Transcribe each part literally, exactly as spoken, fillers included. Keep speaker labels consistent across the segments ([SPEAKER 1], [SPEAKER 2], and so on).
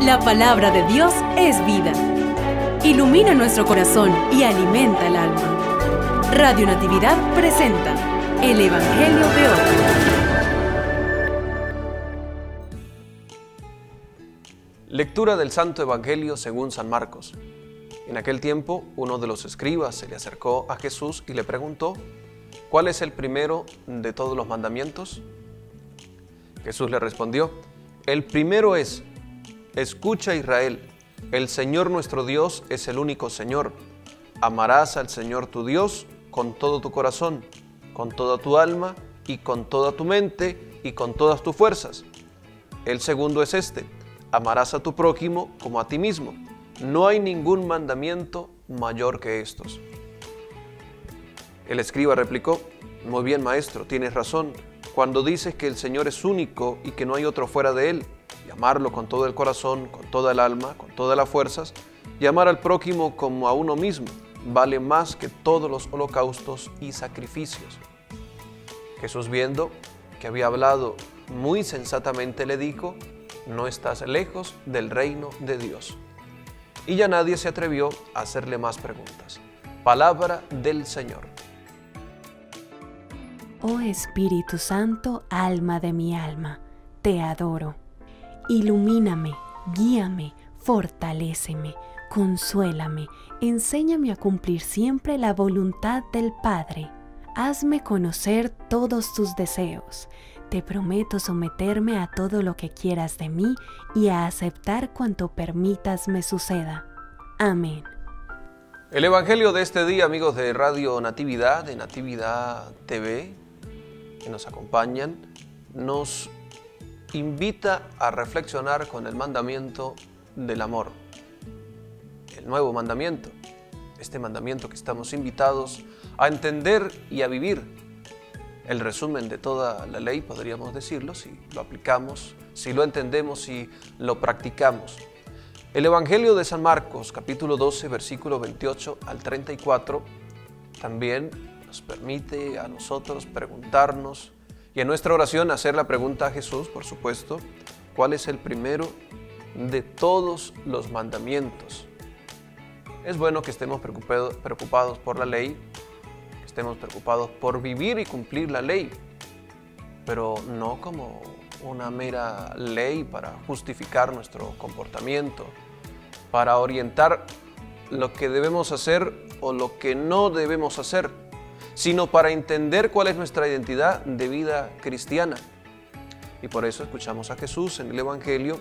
[SPEAKER 1] La palabra de Dios es vida. Ilumina nuestro corazón y alimenta el alma. Radio Natividad presenta el Evangelio de hoy.
[SPEAKER 2] Lectura del Santo Evangelio según San Marcos. En aquel tiempo, uno de los escribas se le acercó a Jesús y le preguntó: ¿cuál es el primero de todos los mandamientos? Jesús le respondió: el primero es: escucha, Israel, el Señor nuestro Dios es el único Señor. Amarás al Señor tu Dios con todo tu corazón, con toda tu alma y con toda tu mente y con todas tus fuerzas. El segundo es este: amarás a tu prójimo como a ti mismo. No hay ningún mandamiento mayor que estos. El escriba replicó: muy bien, maestro, tienes razón cuando dices que el Señor es único y que no hay otro fuera de Él, y amarlo con todo el corazón, con toda el alma, con todas las fuerzas, y amar al prójimo como a uno mismo, vale más que todos los holocaustos y sacrificios. Jesús, viendo que había hablado muy sensatamente, le dijo: no estás lejos del reino de Dios. Y ya nadie se atrevió a hacerle más preguntas. Palabra del Señor.
[SPEAKER 3] Oh Espíritu Santo, alma de mi alma, te adoro. Ilumíname, guíame, fortaléceme, consuélame, enséñame a cumplir siempre la voluntad del Padre. Hazme conocer todos tus deseos. Te prometo someterme a todo lo que quieras de mí y a aceptar cuanto permitas me suceda. Amén.
[SPEAKER 2] El Evangelio de este día, amigos de Radio Natividad, de Natividad T V, que nos acompañan, nos invita a reflexionar con el mandamiento del amor. El nuevo mandamiento, este mandamiento que estamos invitados a entender y a vivir. El resumen de toda la ley, podríamos decirlo, si lo aplicamos, si lo entendemos, si lo practicamos. El Evangelio de San Marcos, capítulo doce, versículo veintiocho al treinta y cuatro, también nos permite a nosotros preguntarnos y en nuestra oración hacer la pregunta a Jesús, por supuesto: ¿cuál es el primero de todos los mandamientos? Es bueno que estemos preocupados por la ley, estemos preocupados por vivir y cumplir la ley, pero no como una mera ley para justificar nuestro comportamiento, para orientar lo que debemos hacer o lo que no debemos hacer, sino para entender cuál es nuestra identidad de vida cristiana. Y por eso escuchamos a Jesús en el Evangelio,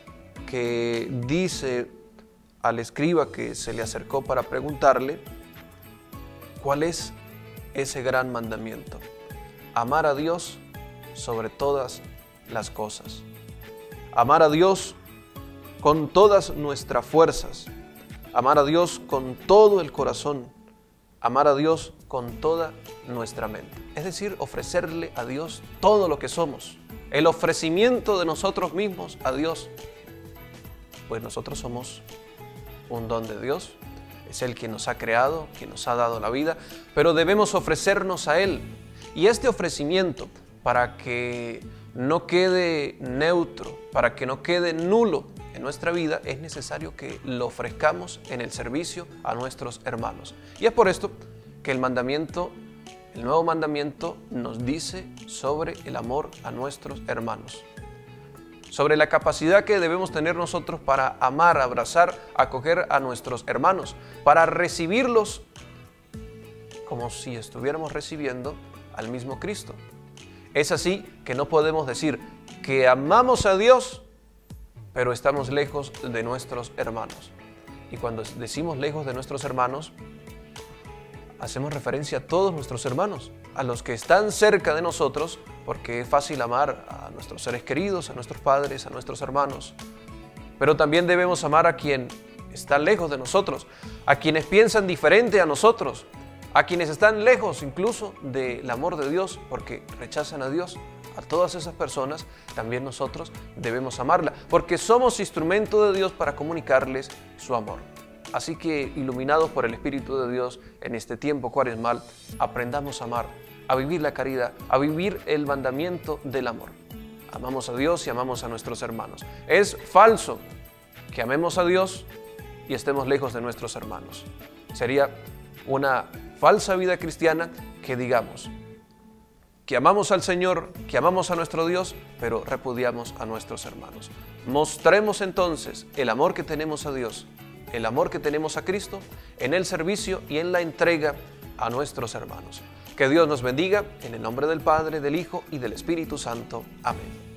[SPEAKER 2] que dice al escriba que se le acercó para preguntarle: ¿cuál es ese gran mandamiento? Amar a Dios sobre todas las cosas. Amar a Dios con todas nuestras fuerzas. Amar a Dios con todo el corazón. Amar a Dios con toda nuestra mente. Es decir, ofrecerle a Dios todo lo que somos. El ofrecimiento de nosotros mismos a Dios. Pues nosotros somos un don de Dios. Es Él quien nos ha creado, quien nos ha dado la vida, pero debemos ofrecernos a Él. Y este ofrecimiento, para que no quede neutro, para que no quede nulo en nuestra vida, es necesario que lo ofrezcamos en el servicio a nuestros hermanos. Y es por esto que el mandamiento, el nuevo mandamiento, nos dice sobre el amor a nuestros hermanos. Sobre la capacidad que debemos tener nosotros para amar, abrazar, acoger a nuestros hermanos, para recibirlos como si estuviéramos recibiendo al mismo Cristo. Es así que no podemos decir que amamos a Dios, pero estamos lejos de nuestros hermanos. Y cuando decimos lejos de nuestros hermanos, hacemos referencia a todos nuestros hermanos, a los que están cerca de nosotros, porque es fácil amar a nuestros seres queridos, a nuestros padres, a nuestros hermanos. Pero también debemos amar a quien está lejos de nosotros, a quienes piensan diferente a nosotros, a quienes están lejos incluso del amor de Dios, porque rechazan a Dios. A todas esas personas también nosotros debemos amarla, porque somos instrumento de Dios para comunicarles su amor. Así que, iluminados por el Espíritu de Dios en este tiempo cuaresmal, aprendamos a amar, a vivir la caridad, a vivir el mandamiento del amor. Amamos a Dios y amamos a nuestros hermanos. Es falso que amemos a Dios y estemos lejos de nuestros hermanos. Sería una falsa vida cristiana que digamos que amamos al Señor, que amamos a nuestro Dios, pero repudiamos a nuestros hermanos. Mostremos entonces el amor que tenemos a Dios, el amor que tenemos a Cristo, en el servicio y en la entrega a nuestros hermanos. Que Dios nos bendiga, en el nombre del Padre, del Hijo y del Espíritu Santo. Amén.